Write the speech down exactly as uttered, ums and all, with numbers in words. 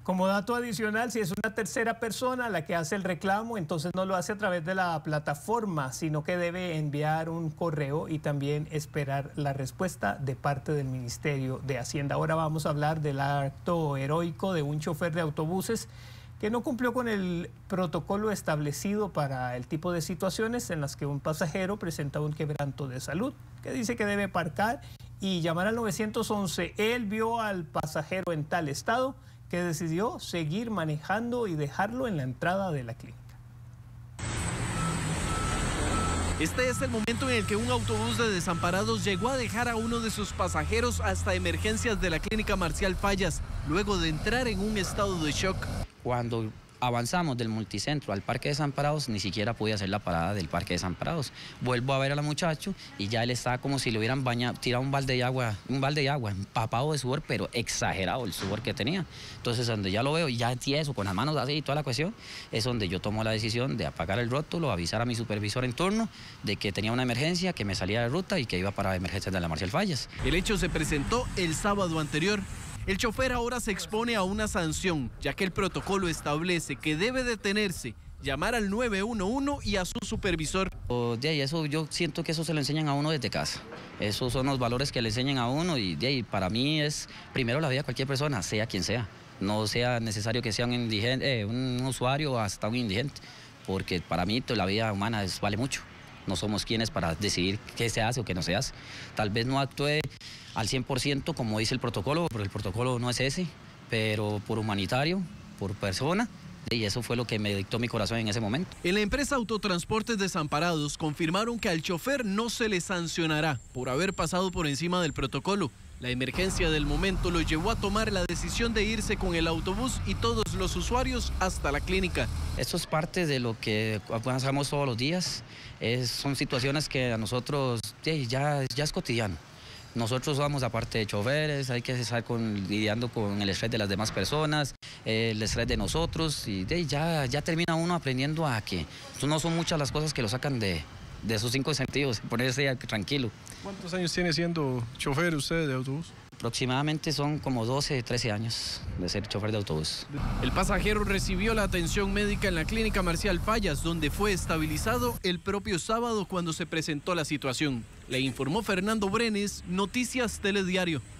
Como dato adicional, si es una tercera persona la que hace el reclamo, entonces no lo hace a través de la plataforma, sino que debe enviar un correo y también esperar la respuesta de parte del Ministerio de Hacienda. Ahora vamos a hablar del acto heroico de un chofer de autobuses que no cumplió con el protocolo establecido para el tipo de situaciones en las que un pasajero presenta un quebranto de salud, que dice que debe aparcar y llamar al nueve once. Él vio al pasajero en tal estado que decidió seguir manejando y dejarlo en la entrada de la clínica. Este es el momento en el que un autobús de desamparados llegó a dejar a uno de sus pasajeros hasta emergencias de la clínica Marcial Fallas, luego de entrar en un estado de shock. Cuando avanzamos del multicentro al Parque de Desamparados, ni siquiera pude hacer la parada del Parque de Desamparados. Vuelvo a ver al muchacho y ya él estaba como si le hubieran bañado, tirado un balde de agua, un balde de agua, empapado de sudor, pero exagerado el sudor que tenía. Entonces, donde ya lo veo, ya tieso, con las manos así y toda la cuestión, es donde yo tomo la decisión de apagar el rótulo, avisar a mi supervisor en turno de que tenía una emergencia, que me salía de ruta y que iba para emergencias de la Marcial Fallas. El hecho se presentó el sábado anterior. El chofer ahora se expone a una sanción, ya que el protocolo establece que debe detenerse, llamar al nueve once y a su supervisor. O de ahí, eso, yo siento que eso se lo enseñan a uno desde casa. Esos son los valores que le enseñan a uno y de ahí, para mí es primero la vida de cualquier persona, sea quien sea. No sea necesario que sea un, indigente, eh, un usuario o hasta un indigente, porque para mí la vida humana es, vale mucho. No somos quienes para decidir qué se hace o qué no se hace. Tal vez no actúe al cien por ciento como dice el protocolo, porque el protocolo no es ese, pero por humanitario, por persona, y eso fue lo que me dictó mi corazón en ese momento. En la empresa Autotransportes Desamparados confirmaron que al chofer no se le sancionará por haber pasado por encima del protocolo. La emergencia del momento lo llevó a tomar la decisión de irse con el autobús y todos los usuarios hasta la clínica. Esto es parte de lo que hacemos todos los días. Es, son situaciones que a nosotros ya, ya es cotidiano. Nosotros somos, aparte de choferes, hay que estar con, lidiando con el estrés de las demás personas, el estrés de nosotros, y de, ya, ya termina uno aprendiendo a que no son muchas las cosas que lo sacan de, de esos cinco sentidos, ponerse tranquilo. ¿Cuántos años tiene siendo chofer usted de autobús? Aproximadamente son como doce, trece años de ser chofer de autobús. El pasajero recibió la atención médica en la clínica Marcial Fallas, donde fue estabilizado el propio sábado cuando se presentó la situación. Le informó Fernando Brenes, Noticias Telediario.